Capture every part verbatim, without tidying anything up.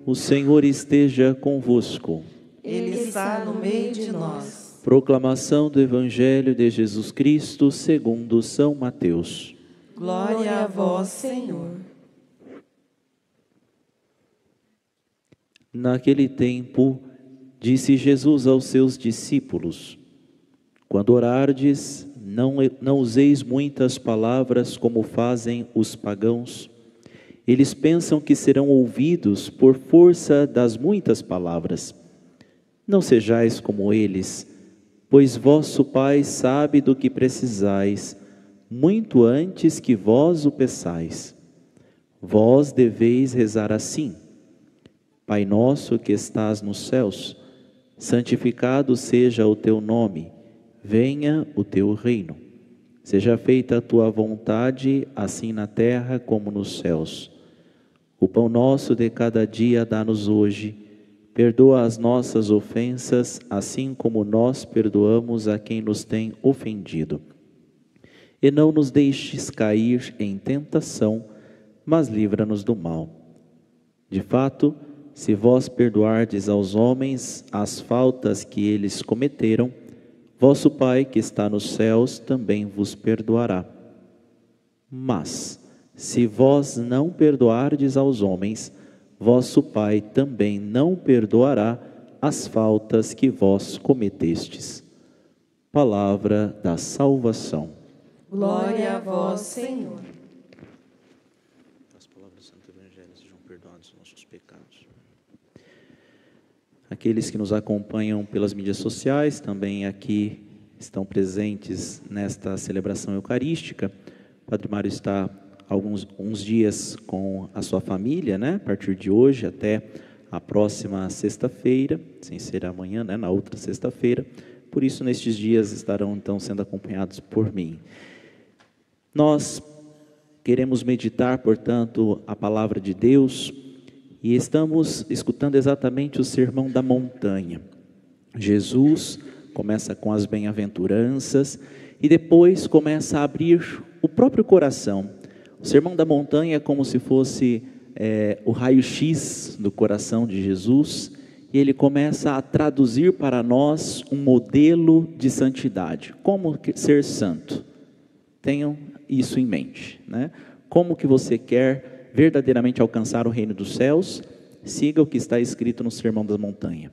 O Senhor esteja convosco. Ele está no meio de nós. Proclamação do Evangelho de Jesus Cristo segundo São Mateus. Glória a vós, Senhor. Naquele tempo, disse Jesus aos seus discípulos: quando orardes, não, não useis muitas palavras como fazem os pagãos. Eles pensam que serão ouvidos por força das muitas palavras. Não sejais como eles, pois vosso Pai sabe do que precisais, muito antes que vós o peçais. Vós deveis rezar assim: Pai nosso que estás nos céus, santificado seja o teu nome, venha o teu reino. Seja feita a tua vontade, assim na terra como nos céus. O pão nosso de cada dia dá-nos hoje. Perdoa as nossas ofensas, assim como nós perdoamos a quem nos tem ofendido. E não nos deixes cair em tentação, mas livra-nos do mal. De fato, se vós perdoardes aos homens as faltas que eles cometeram, vosso Pai que está nos céus também vos perdoará. Mas, se vós não perdoardes aos homens, vosso Pai também não perdoará as faltas que vós cometestes. Palavra da salvação. Glória a vós, Senhor. As palavras do Santo Evangelho sejam perdoados os nossos pecados. Aqueles que nos acompanham pelas mídias sociais, também aqui estão presentes nesta celebração eucarística. O Padre Mário está alguns uns dias com a sua família, né? A partir de hoje até a próxima sexta-feira, sem ser amanhã, né? Na outra sexta-feira. Por isso, nestes dias estarão então sendo acompanhados por mim. Nós queremos meditar, portanto, a palavra de Deus e estamos escutando exatamente o Sermão da Montanha. Jesus começa com as bem-aventuranças e depois começa a abrir o próprio coração. O Sermão da Montanha é como se fosse é, o raio-x do coração de Jesus, e ele começa a traduzir para nós um modelo de santidade. Como ser santo? Tenham isso em mente, né? Como que você quer verdadeiramente alcançar o reino dos céus? Siga o que está escrito no Sermão da Montanha.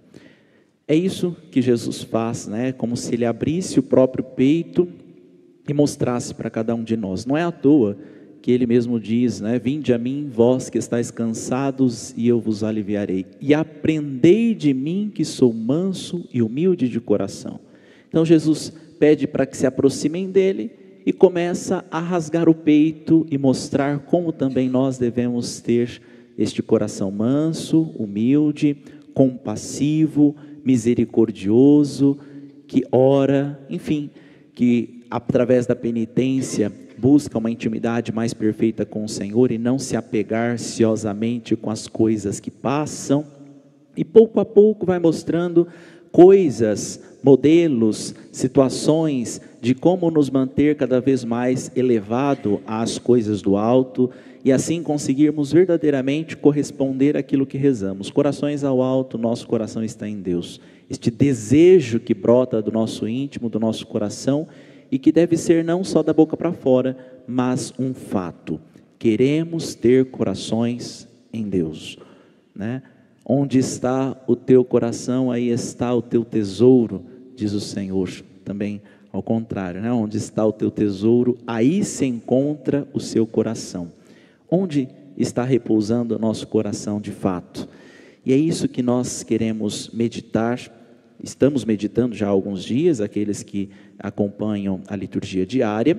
É isso que Jesus faz, né? Como se ele abrisse o próprio peito e mostrasse para cada um de nós. Não é à toa que ele mesmo diz, né? Vinde a mim, vós que estáis cansados, e eu vos aliviarei. E aprendei de mim, que sou manso e humilde de coração. Então Jesus pede para que se aproximem dele e começa a rasgar o peito e mostrar como também nós devemos ter este coração manso, humilde, compassivo, misericordioso, que ora, enfim, que através da penitência busca uma intimidade mais perfeita com o Senhor e não se apegar ansiosamente com as coisas que passam. E pouco a pouco vai mostrando coisas, modelos, situações de como nos manter cada vez mais elevado às coisas do alto e assim conseguirmos verdadeiramente corresponder àquilo que rezamos. Corações ao alto, nosso coração está em Deus. Este desejo que brota do nosso íntimo, do nosso coração, e que deve ser não só da boca para fora, mas um fato. Queremos ter corações em Deus, né? Onde está o teu coração, aí está o teu tesouro, diz o Senhor. Também ao contrário, né? Onde está o teu tesouro, aí se encontra o seu coração. Onde está repousando o nosso coração de fato? E é isso que nós queremos meditar. Estamos meditando já há alguns dias, aqueles que acompanham a liturgia diária,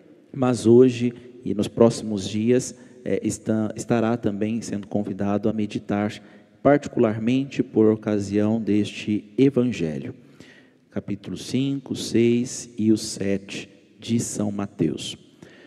mas hoje e nos próximos dias é, está, estará também sendo convidado a meditar, particularmente por ocasião deste Evangelho. Capítulo cinco, seis e o sete de São Mateus.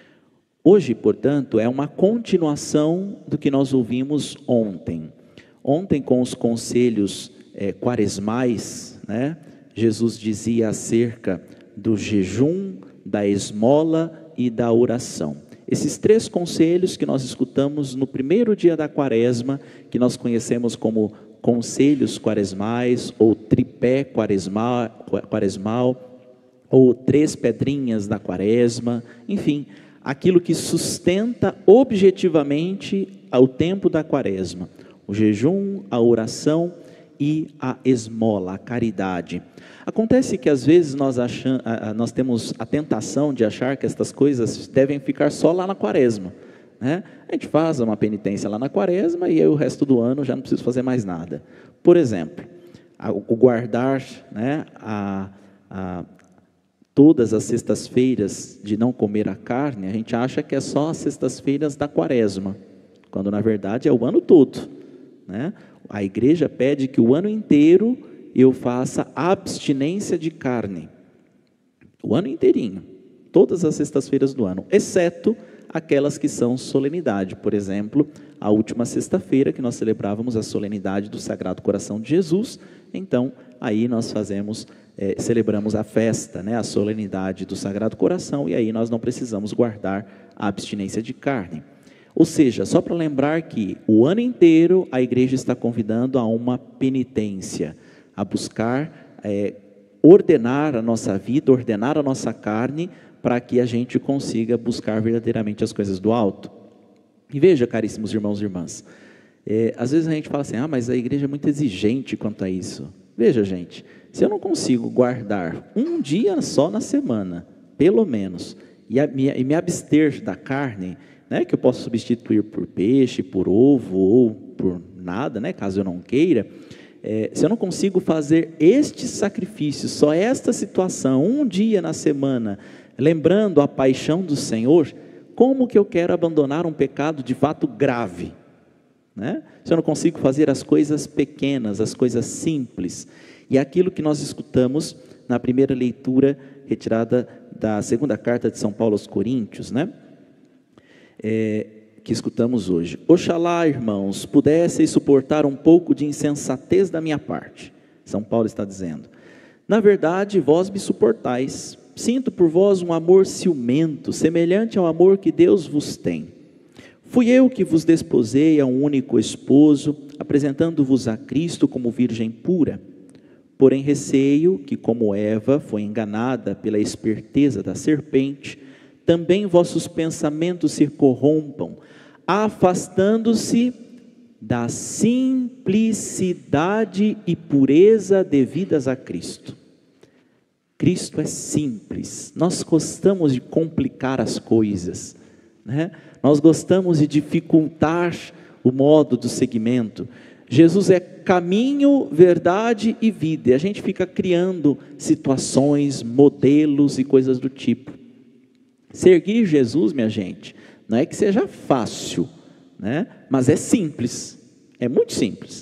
Hoje, portanto, é uma continuação do que nós ouvimos ontem. Ontem, com os conselhos é, quaresmais, né, Jesus dizia acerca do jejum, da esmola e da oração. esses três conselhos que nós escutamos no primeiro dia da quaresma, que nós conhecemos como conselhos quaresmais, ou tripé quaresmal, quaresmal, ou três pedrinhas da quaresma, enfim, aquilo que sustenta objetivamente o tempo da quaresma, o jejum, a oração e a esmola, a caridade. Acontece que às vezes nós, acham, nós temos a tentação de achar que estas coisas devem ficar só lá na quaresma, né? A gente faz uma penitência lá na quaresma e aí o resto do ano já não precisa fazer mais nada. Por exemplo, o guardar, né, a, a, todas as sextas-feiras de não comer a carne, a gente acha que é só as sextas-feiras da quaresma, quando na verdade é o ano todo, né? A igreja pede que o ano inteiro eu faça abstinência de carne, o ano inteirinho, todas as sextas-feiras do ano, exceto aquelas que são solenidade. Por exemplo, a última sexta-feira que nós celebrávamos a solenidade do Sagrado Coração de Jesus, então aí nós fazemos, é, celebramos a festa, né, a solenidade do Sagrado Coração, e aí nós não precisamos guardar a abstinência de carne. Ou seja, só para lembrar que o ano inteiro a igreja está convidando a uma penitência, a buscar é, ordenar a nossa vida, ordenar a nossa carne, para que a gente consiga buscar verdadeiramente as coisas do alto. E veja, caríssimos irmãos e irmãs, é, às vezes a gente fala assim, ah, mas a igreja é muito exigente quanto a isso. Veja, gente, se eu não consigo guardar um dia só na semana, pelo menos, e, a, me, e me abster da carne, né, que eu posso substituir por peixe, por ovo ou por nada, né, caso eu não queira, é, se eu não consigo fazer este sacrifício, só esta situação, um dia na semana, lembrando a paixão do Senhor, como que eu quero abandonar um pecado de fato grave, né? Se eu não consigo fazer as coisas pequenas, as coisas simples, e aquilo que nós escutamos na primeira leitura retirada da segunda carta de São Paulo aos Coríntios, né? É, que escutamos hoje. Oxalá, irmãos, pudesseis suportar um pouco de insensatez da minha parte. São Paulo está dizendo, na verdade vós me suportais, sinto por vós um amor ciumento, semelhante ao amor que Deus vos tem. Fui eu que vos desposei a um único esposo, apresentando-vos a Cristo como virgem pura. Porém receio que, como Eva foi enganada pela esperteza da serpente, também vossos pensamentos se corrompam, afastando-se da simplicidade e pureza devidas a Cristo. Cristo é simples, nós gostamos de complicar as coisas, né? Nós gostamos de dificultar o modo do seguimento. Jesus é caminho, verdade e vida, e a gente fica criando situações, modelos e coisas do tipo. Seguir Jesus, minha gente, não é que seja fácil, né? Mas é simples, é muito simples.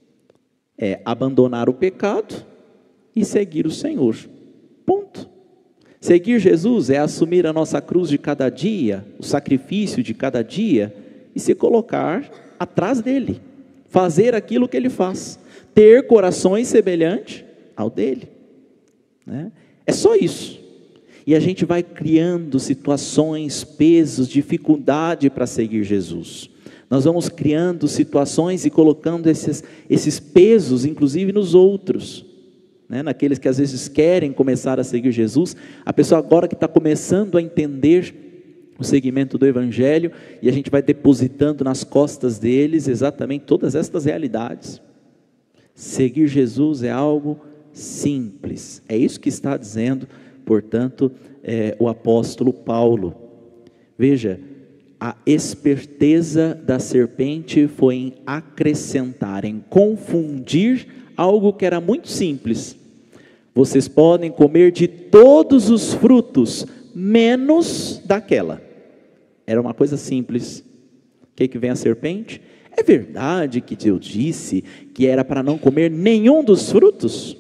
É abandonar o pecado e seguir o Senhor. Ponto. Seguir Jesus é assumir a nossa cruz de cada dia, o sacrifício de cada dia, e se colocar atrás dele, fazer aquilo que ele faz, ter corações semelhantes ao dele, né? É só isso. E a gente vai criando situações, pesos, dificuldade para seguir Jesus. Nós vamos criando situações e colocando esses, esses pesos, inclusive nos outros, né? Naqueles que às vezes querem começar a seguir Jesus. A pessoa agora que está começando a entender o segmento do Evangelho, e a gente vai depositando nas costas deles exatamente todas estas realidades. Seguir Jesus é algo simples, é isso que está dizendo, portanto, é, o apóstolo Paulo. Veja, a esperteza da serpente foi em acrescentar, em confundir algo que era muito simples. Vocês podem comer de todos os frutos, menos daquela. Era uma coisa simples. O que que vem a serpente? É verdade que Deus disse que era para não comer nenhum dos frutos?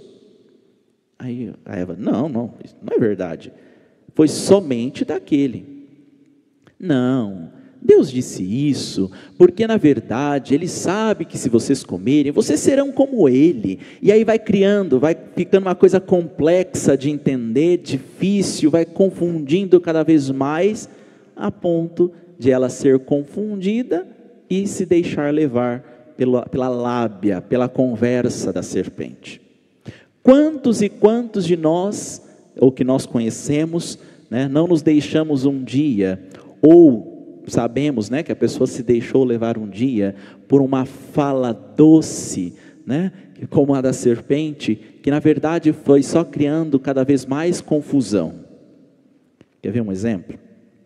Aí a Eva, não, não, isso não é verdade. Foi somente daquele. Não, Deus disse isso, porque na verdade Ele sabe que se vocês comerem, vocês serão como Ele. E aí vai criando, vai ficando uma coisa complexa de entender, difícil, vai confundindo cada vez mais a ponto de ela ser confundida e se deixar levar pela, pela lábia, pela conversa da serpente. Quantos e quantos de nós, ou que nós conhecemos, né, não nos deixamos um dia, ou sabemos, né, que a pessoa se deixou levar um dia por uma fala doce, né, como a da serpente, que na verdade foi só criando cada vez mais confusão. Quer ver um exemplo?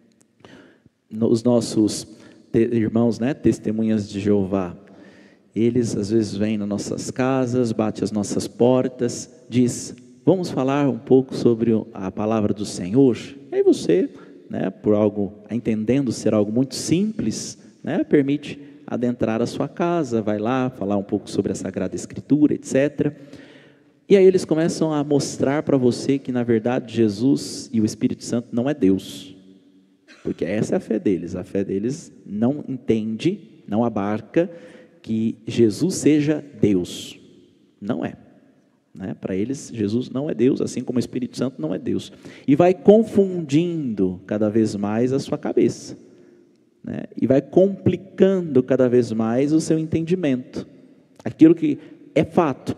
Os nossos irmãos, né, testemunhas de Jeová, eles às vezes vêm nas nossas casas, batem as nossas portas, diz: vamos falar um pouco sobre a palavra do Senhor. E aí você, né, por algo, entendendo ser algo muito simples, né, permite adentrar a sua casa, vai lá falar um pouco sobre a Sagrada Escritura, etcétera. E aí eles começam a mostrar para você que na verdade Jesus e o Espírito Santo não é Deus, porque essa é a fé deles. A fé deles não entende, não abarca que Jesus seja Deus. Não é. Né? Para eles, Jesus não é Deus, assim como o Espírito Santo não é Deus. E vai confundindo cada vez mais a sua cabeça, né? E vai complicando cada vez mais o seu entendimento. Aquilo que é fato: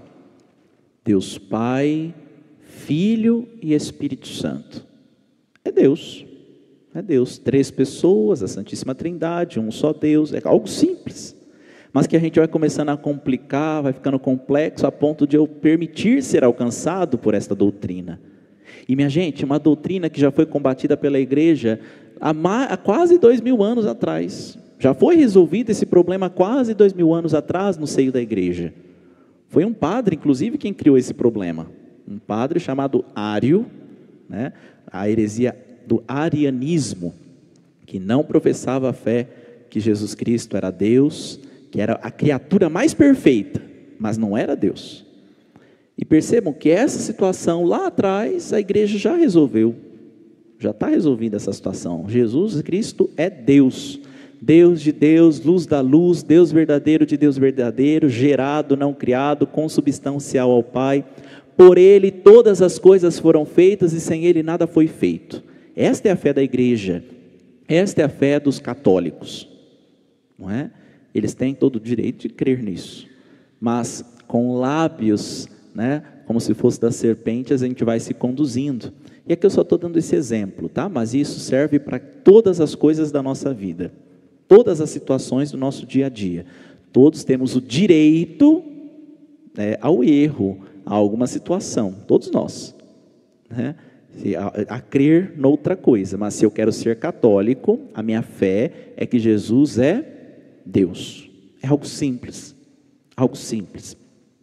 Deus Pai, Filho e Espírito Santo. É Deus. É Deus. Três pessoas, a Santíssima Trindade, um só Deus. É algo simples, mas que a gente vai começando a complicar, vai ficando complexo, a ponto de eu permitir ser alcançado por esta doutrina. E minha gente, uma doutrina que já foi combatida pela igreja há, há quase dois mil anos atrás. Já foi resolvido esse problema há quase dois mil anos atrás no seio da igreja. Foi um padre, inclusive, quem criou esse problema. Um padre chamado Ário, né? A heresia do arianismo, que não professava a fé que Jesus Cristo era Deus, que era a criatura mais perfeita, mas não era Deus. E percebam que essa situação lá atrás, a igreja já resolveu, já está resolvida essa situação. Jesus Cristo é Deus, Deus de Deus, luz da luz, Deus verdadeiro de Deus verdadeiro, gerado, não criado, consubstancial ao Pai. Por Ele todas as coisas foram feitas e sem Ele nada foi feito. Esta é a fé da igreja, esta é a fé dos católicos, não é? Eles têm todo o direito de crer nisso, mas com lábios, né, como se fosse das serpentes, a gente vai se conduzindo. E aqui eu só estou dando esse exemplo, tá? Mas isso serve para todas as coisas da nossa vida, todas as situações do nosso dia a dia. Todos temos o direito, né, ao erro, a alguma situação, todos nós, né? A, a crer noutra coisa. Mas se eu quero ser católico, a minha fé é que Jesus é Deus. É algo simples, algo simples.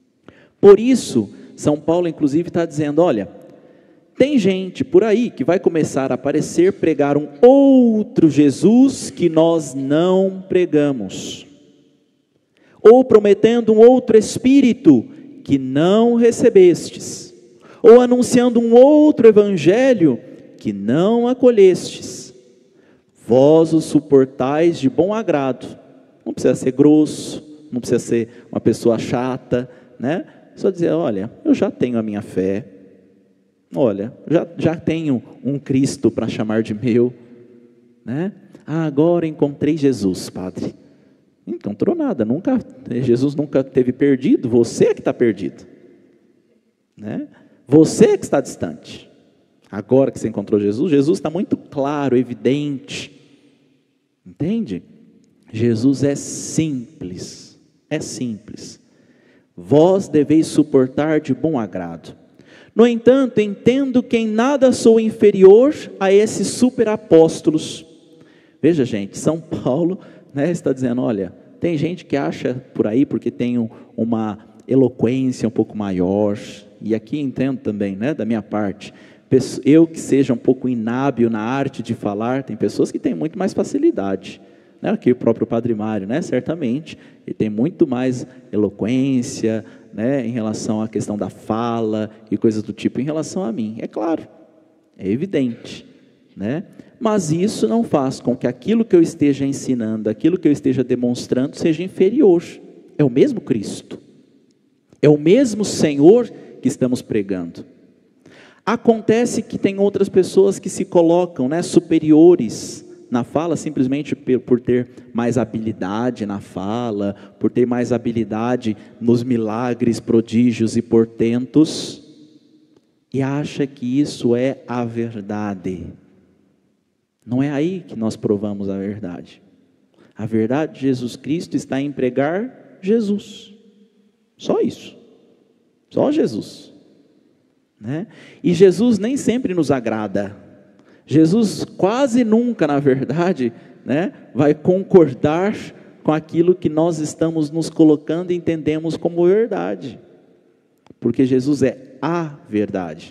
Por isso, São Paulo inclusive está dizendo: olha, tem gente por aí que vai começar a aparecer, pregar um outro Jesus que nós não pregamos, ou prometendo um outro Espírito que não recebestes, ou anunciando um outro evangelho que não acolhestes. Vós o suportais de bom agrado. Não precisa ser grosso, não precisa ser uma pessoa chata, né? Só dizer: olha, eu já tenho a minha fé, olha, já, já tenho um Cristo para chamar de meu, né? Ah, agora encontrei Jesus, padre. Não encontrou nada, nunca, Jesus nunca teve perdido, você é que está perdido, né? Você é que está distante. Agora que você encontrou Jesus, Jesus está muito claro, evidente, entende? Jesus é simples, é simples. Vós deveis suportar de bom agrado. No entanto, entendo que em nada sou inferior a esses superapóstolos. Veja, gente, São Paulo, né, está dizendo: olha, tem gente que acha por aí porque tem um, uma eloquência um pouco maior, e aqui entendo também, né, da minha parte, eu que seja um pouco inábil na arte de falar, tem pessoas que têm muito mais facilidade, né, que o próprio Padre Mário, né, certamente, ele tem muito mais eloquência, né, em relação à questão da fala e coisas do tipo, em relação a mim, é claro, é evidente, né? Mas isso não faz com que aquilo que eu esteja ensinando, aquilo que eu esteja demonstrando, seja inferior. É o mesmo Cristo, é o mesmo Senhor que estamos pregando. Acontece que tem outras pessoas que se colocam, né, superiores, na fala simplesmente por ter mais habilidade na fala, por ter mais habilidade nos milagres, prodígios e portentos, e acha que isso é a verdade. Não é aí que nós provamos a verdade. A verdade de Jesus Cristo está em pregar Jesus. Só isso. Só Jesus. Né? E Jesus nem sempre nos agrada. Jesus quase nunca, na verdade, né, vai concordar com aquilo que nós estamos nos colocando e entendemos como verdade. Porque Jesus é a verdade.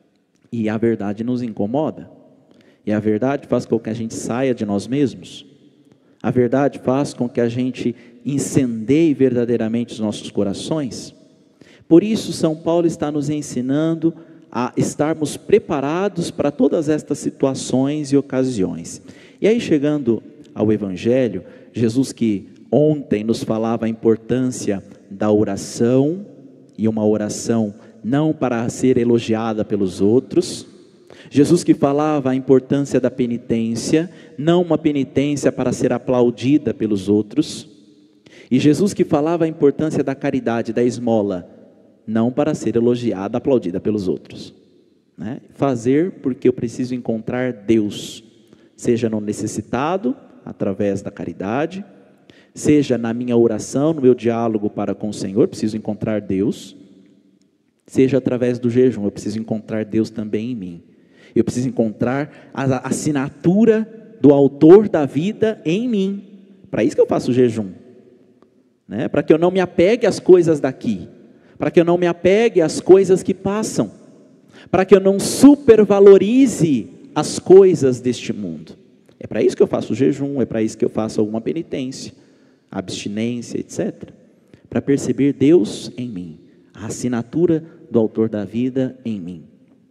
E a verdade nos incomoda. E a verdade faz com que a gente saia de nós mesmos. A verdade faz com que a gente incendeie verdadeiramente os nossos corações. Por isso, São Paulo está nos ensinando a estarmos preparados para todas estas situações e ocasiões. E aí, chegando ao Evangelho, Jesus que ontem nos falava a importância da oração, e uma oração não para ser elogiada pelos outros. Jesus que falava a importância da penitência, não uma penitência para ser aplaudida pelos outros. E Jesus que falava a importância da caridade, da esmola, não para ser elogiada, aplaudida pelos outros. Né? Fazer porque eu preciso encontrar Deus, seja no necessitado, através da caridade, seja na minha oração, no meu diálogo para com o Senhor, preciso encontrar Deus, seja através do jejum, eu preciso encontrar Deus também em mim. Eu preciso encontrar a assinatura do autor da vida em mim. Para isso que eu faço o jejum. Né? Para que eu não me apegue às coisas daqui. Para que eu não me apegue às coisas que passam. Para que eu não supervalorize as coisas deste mundo. É para isso que eu faço o jejum, é para isso que eu faço alguma penitência, abstinência, etcétera. Para perceber Deus em mim. A assinatura do autor da vida em mim.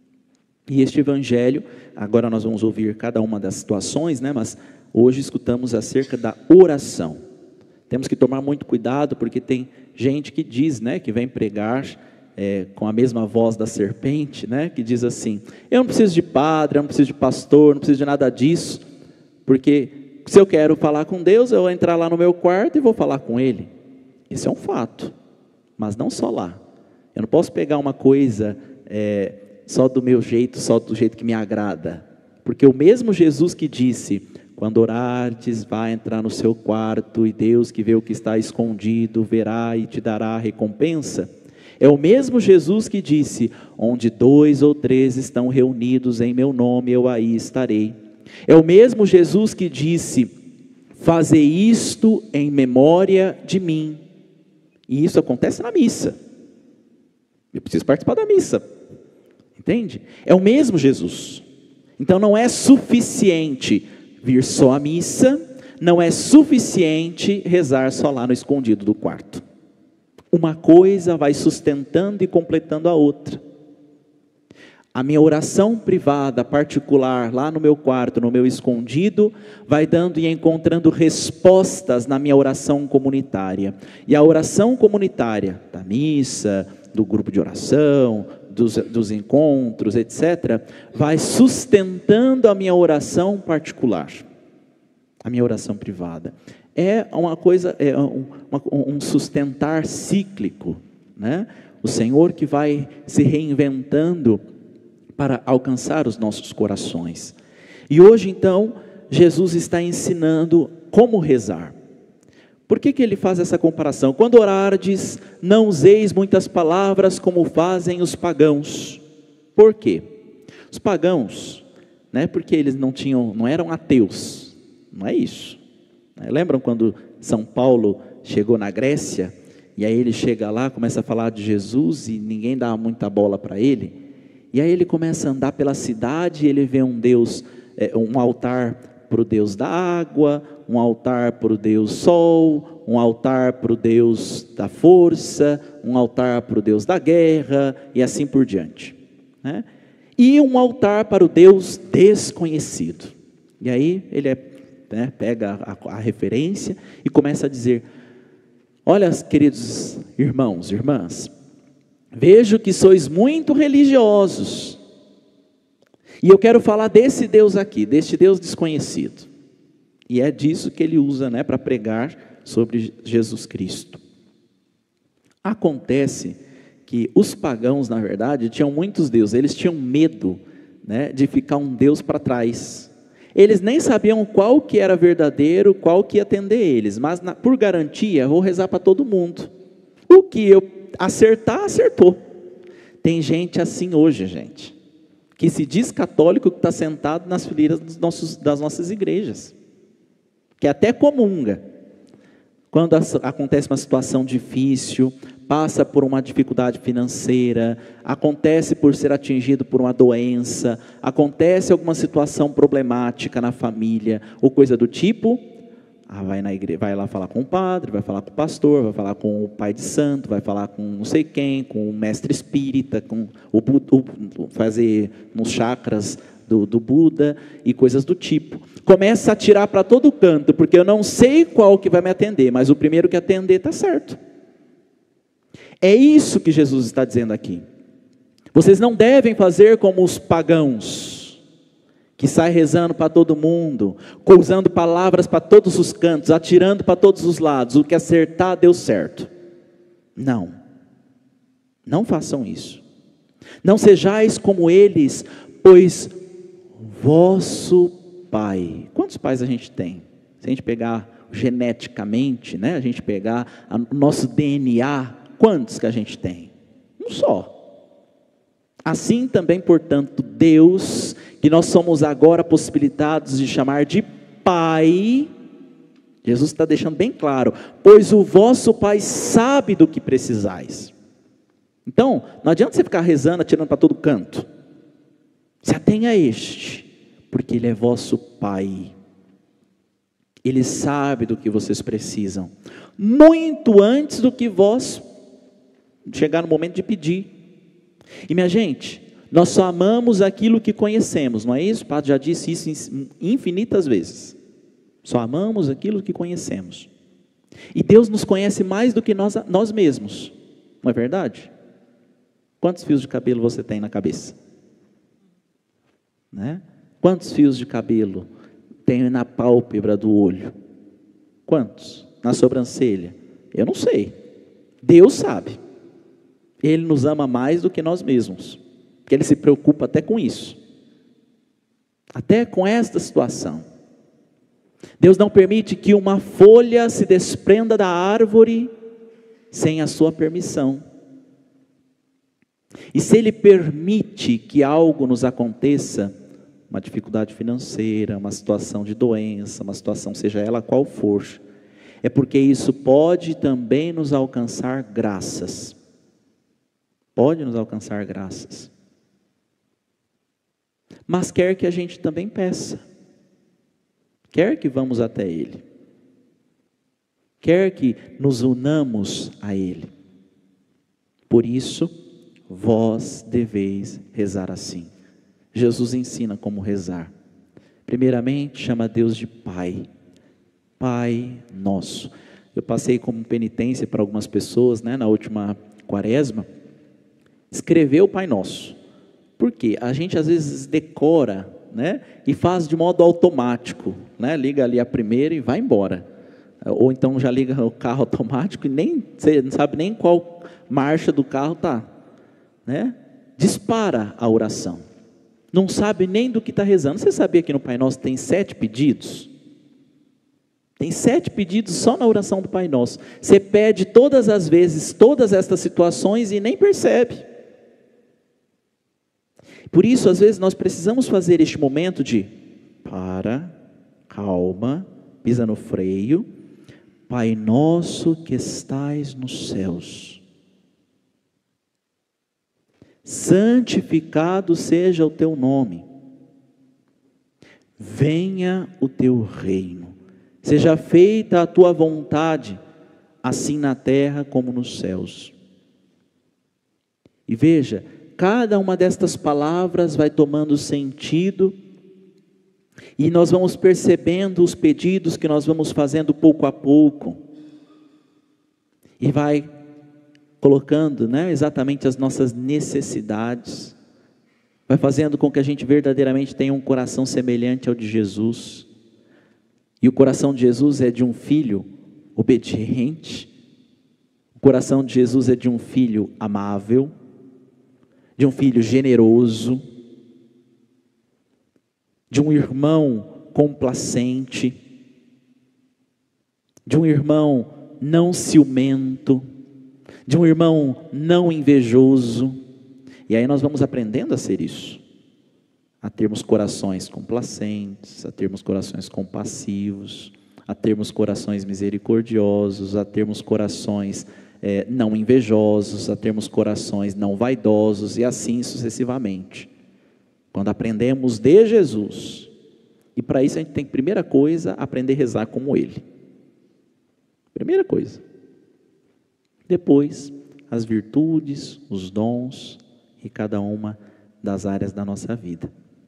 E este evangelho, agora nós vamos ouvir cada uma das situações, né? Mas hoje escutamos acerca da oração. Temos que tomar muito cuidado, porque tem gente que diz, né, que vem pregar é, com a mesma voz da serpente, né, que diz assim: eu não preciso de padre, eu não preciso de pastor, não preciso de nada disso, porque se eu quero falar com Deus, eu vou entrar lá no meu quarto e vou falar com Ele. Isso é um fato, mas não só lá. Eu não posso pegar uma coisa é, só do meu jeito, só do jeito que me agrada, porque o mesmo Jesus que disse: quando orardes, vai entrar no seu quarto, e Deus que vê o que está escondido, verá e te dará a recompensa, é o mesmo Jesus que disse: onde dois ou três estão reunidos em meu nome, eu aí estarei. É o mesmo Jesus que disse: fazei isto em memória de mim. E isso acontece na missa. Eu preciso participar da missa. Entende? É o mesmo Jesus. Então não é suficiente vir só à missa, não é suficiente rezar só lá no escondido do quarto. Uma coisa vai sustentando e completando a outra. A minha oração privada, particular, lá no meu quarto, no meu escondido, vai dando e encontrando respostas na minha oração comunitária. E a oração comunitária da missa, do grupo de oração, dos, dos encontros, etcétera, vai sustentando a minha oração particular, a minha oração privada. É uma coisa, é um, um sustentar cíclico, né? O Senhor que vai se reinventando para alcançar os nossos corações. E hoje então, Jesus está ensinando como rezar. Por que que ele faz essa comparação? Quando orardes, não useis muitas palavras como fazem os pagãos. Por quê? Os pagãos, né, porque eles não tinham, não eram ateus, não é isso. Lembram quando São Paulo chegou na Grécia, e aí ele chega lá, começa a falar de Jesus, e ninguém dá muita bola para ele, e aí ele começa a andar pela cidade, e ele vê um Deus, um altar para o Deus da água, um altar para o Deus sol, um altar para o Deus da força, um altar para o Deus da guerra, e assim por diante, né? E um altar para o Deus desconhecido. E aí ele é, né, pega a, a referência e começa a dizer: olha, queridos irmãos, irmãs, vejo que sois muito religiosos, e eu quero falar desse Deus aqui, deste Deus desconhecido. E é disso que ele usa, né, para pregar sobre Jesus Cristo. Acontece que os pagãos, na verdade, tinham muitos deuses. Eles tinham medo, né, de ficar um Deus para trás. Eles nem sabiam qual que era verdadeiro, qual que ia atender eles. Mas, na, por garantia, vou rezar para todo mundo. O que eu acertar, acertou. Tem gente assim hoje, gente, que se diz católico, que está sentado nas fileiras dos nossos, das nossas igrejas, que até comunga. Quando acontece uma situação difícil, passa por uma dificuldade financeira, acontece por ser atingido por uma doença, acontece alguma situação problemática na família, ou coisa do tipo, ah, vai, na igreja, vai lá falar com o padre, vai falar com o pastor, vai falar com o pai de santo, vai falar com não sei quem, com o mestre espírita, com o, o fazer nos chakras do, do Buda e coisas do tipo. Começa a tirar para todo canto, porque eu não sei qual que vai me atender, mas o primeiro que atender está certo. É isso que Jesus está dizendo aqui. Vocês não devem fazer como os pagãos, que saem rezando para todo mundo, usando palavras para todos os cantos, atirando para todos os lados, o que acertar deu certo. Não, não façam isso. Não sejais como eles, pois vosso Pai. Quantos pais a gente tem? Se a gente pegar geneticamente, né, a gente pegar o nosso D N A, quantos que a gente tem? Um só. Assim também, portanto, Deus, que nós somos agora possibilitados de chamar de Pai, Jesus está deixando bem claro, pois o vosso Pai sabe do que precisais. Então, não adianta você ficar rezando, atirando para todo canto. Se atenha a este, porque Ele é vosso Pai. Ele sabe do que vocês precisam, muito antes do que vós chegar no momento de pedir. E minha gente, nós só amamos aquilo que conhecemos, não é isso? O padre já disse isso infinitas vezes. Só amamos aquilo que conhecemos. E Deus nos conhece mais do que nós, nós mesmos, não é verdade? Quantos fios de cabelo você tem na cabeça? Né? Quantos fios de cabelo tem na pálpebra do olho? Quantos? Na sobrancelha? Eu não sei. Deus sabe. Ele nos ama mais do que nós mesmos, porque Ele se preocupa até com isso, até com esta situação. Deus não permite que uma folha se desprenda da árvore sem a sua permissão. E se Ele permite que algo nos aconteça, uma dificuldade financeira, uma situação de doença, uma situação seja ela qual for, é porque isso pode também nos alcançar graças. Pode nos alcançar graças. Mas quer que a gente também peça. Quer que vamos até Ele. Quer que nos unamos a Ele. Por isso, vós deveis rezar assim. Jesus ensina como rezar. Primeiramente, chama Deus de Pai. Pai nosso. Eu passei como penitência para algumas pessoas, né, na última quaresma, escrever o Pai Nosso. Por quê? A gente às vezes decora, né, e faz de modo automático, né, liga ali a primeira e vai embora. Ou então já liga o carro automático e nem, você não sabe nem qual marcha do carro está. Né? Dispara a oração. Não sabe nem do que está rezando. Você sabia que no Pai Nosso tem sete pedidos? Tem sete pedidos só na oração do Pai Nosso. Você pede todas as vezes, todas estas situações e nem percebe. Por isso, às vezes, nós precisamos fazer este momento de para, calma, pisa no freio. Pai nosso que estais nos céus, santificado seja o teu nome. Venha o teu reino. Seja feita a tua vontade, assim na terra como nos céus. E veja, cada uma destas palavras vai tomando sentido, e nós vamos percebendo os pedidos que nós vamos fazendo pouco a pouco, e vai colocando, né, exatamente as nossas necessidades, vai fazendo com que a gente verdadeiramente tenha um coração semelhante ao de Jesus. E o coração de Jesus é de um filho obediente. O coração de Jesus é de um filho amável, de um filho generoso, de um irmão complacente, de um irmão não ciumento, de um irmão não invejoso. E aí nós vamos aprendendo a ser isso, a termos corações complacentes, a termos corações compassivos, a termos corações misericordiosos, a termos corações é, não invejosos, a termos corações não vaidosos e assim sucessivamente. Quando aprendemos de Jesus, e para isso a gente tem, primeira coisa, aprender a rezar como Ele. Primeira coisa. Depois, as virtudes, os dons e cada uma das áreas da nossa vida.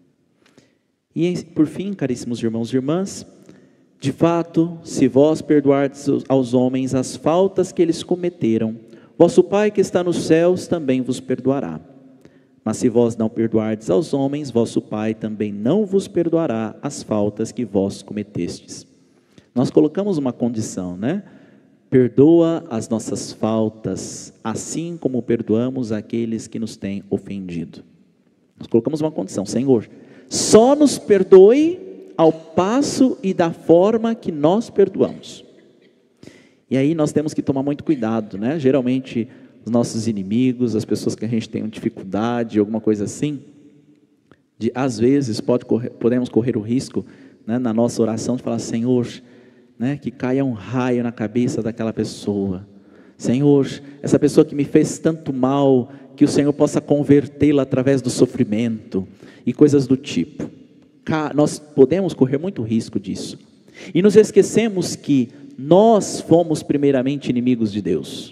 E por fim, caríssimos irmãos e irmãs, de fato, se vós perdoardes aos homens as faltas que eles cometeram, vosso Pai que está nos céus também vos perdoará. Mas se vós não perdoardes aos homens, vosso Pai também não vos perdoará as faltas que vós cometestes. Nós colocamos uma condição, né? Perdoa as nossas faltas, assim como perdoamos aqueles que nos têm ofendido. Nós colocamos uma condição: Senhor, só nos perdoe ao passo e da forma que nós perdoamos. E aí nós temos que tomar muito cuidado, né? Geralmente os nossos inimigos, as pessoas que a gente tem dificuldade, alguma coisa assim, de, às vezes pode correr, podemos correr o risco, né, na nossa oração de falar: Senhor, né, que caia um raio na cabeça daquela pessoa. Senhor, essa pessoa que me fez tanto mal, que o Senhor possa convertê-la através do sofrimento e coisas do tipo. Nós podemos correr muito risco disso. E nos esquecemos que nós fomos primeiramente inimigos de Deus.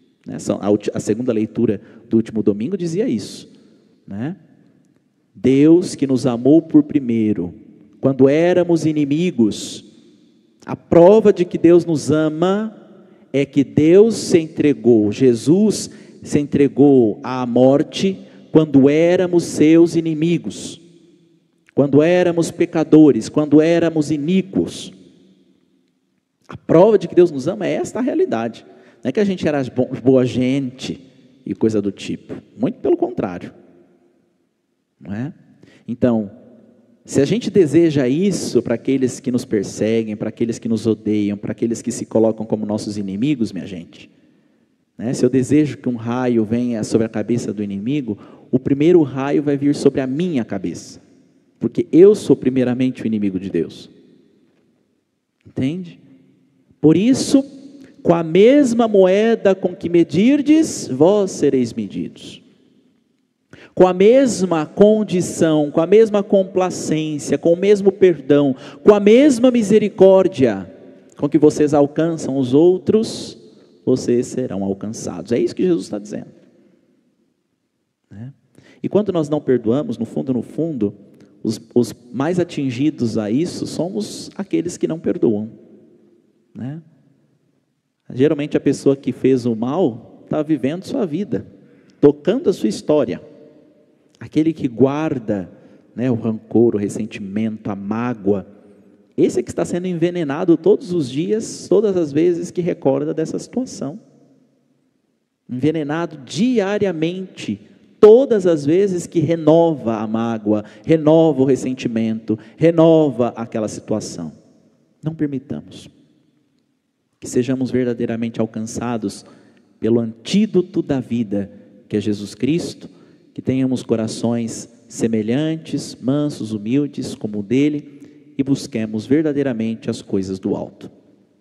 A segunda leitura do último domingo dizia isso, né? Deus que nos amou por primeiro, quando éramos inimigos. A prova de que Deus nos ama é que Deus se entregou, Jesus se entregou à morte quando éramos seus inimigos, quando éramos pecadores, quando éramos iníquos. A prova de que Deus nos ama é esta realidade. Não é que a gente era boa gente e coisa do tipo, muito pelo contrário, não é? Então, se a gente deseja isso para aqueles que nos perseguem, para aqueles que nos odeiam, para aqueles que se colocam como nossos inimigos, minha gente, né? Se eu desejo que um raio venha sobre a cabeça do inimigo, o primeiro raio vai vir sobre a minha cabeça, porque eu sou primeiramente o inimigo de Deus. Entende? Por isso, com a mesma moeda com que medirdes, vós sereis medidos. Com a mesma condição, com a mesma complacência, com o mesmo perdão, com a mesma misericórdia com que vocês alcançam os outros, vocês serão alcançados. É isso que Jesus está dizendo, né? E quando nós não perdoamos, no fundo, no fundo, os, os mais atingidos a isso somos aqueles que não perdoam, né? Geralmente a pessoa que fez o mal está vivendo sua vida, tocando a sua história. Aquele que guarda, né, o rancor, o ressentimento, a mágoa, esse é que está sendo envenenado todos os dias, todas as vezes que recorda dessa situação. Envenenado diariamente, todas as vezes que renova a mágoa, renova o ressentimento, renova aquela situação. Não permitamos que sejamos verdadeiramente alcançados pelo antídoto da vida, que é Jesus Cristo, que tenhamos corações semelhantes, mansos, humildes, como o dele, e busquemos verdadeiramente as coisas do alto.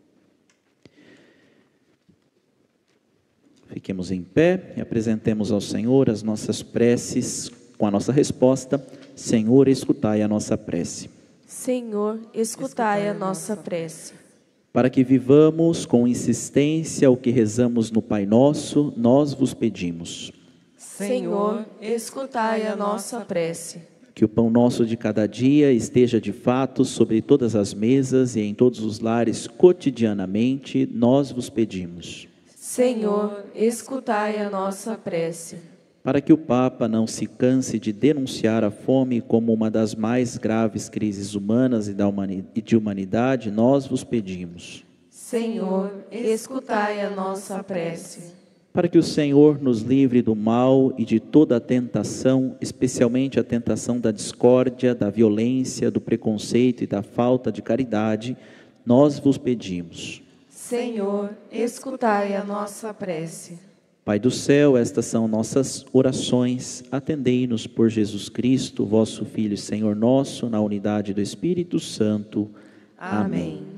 Fiquemos em pé e apresentemos ao Senhor as nossas preces com a nossa resposta: Senhor, escutai a nossa prece. Senhor, escutai a nossa prece. Para que vivamos com insistência o que rezamos no Pai Nosso, nós vos pedimos. Senhor, escutai a nossa prece. Que o pão nosso de cada dia esteja de fato sobre todas as mesas e em todos os lares cotidianamente, nós vos pedimos. Senhor, escutai a nossa prece. Para que o Papa não se canse de denunciar a fome como uma das mais graves crises humanas e da humani- e de humanidade, nós vos pedimos. Senhor, escutai a nossa prece. Para que o Senhor nos livre do mal e de toda a tentação, especialmente a tentação da discórdia, da violência, do preconceito e da falta de caridade, nós vos pedimos. Senhor, escutai a nossa prece. Pai do céu, estas são nossas orações. Atendei-nos por Jesus Cristo, vosso Filho e Senhor nosso, na unidade do Espírito Santo. Amém.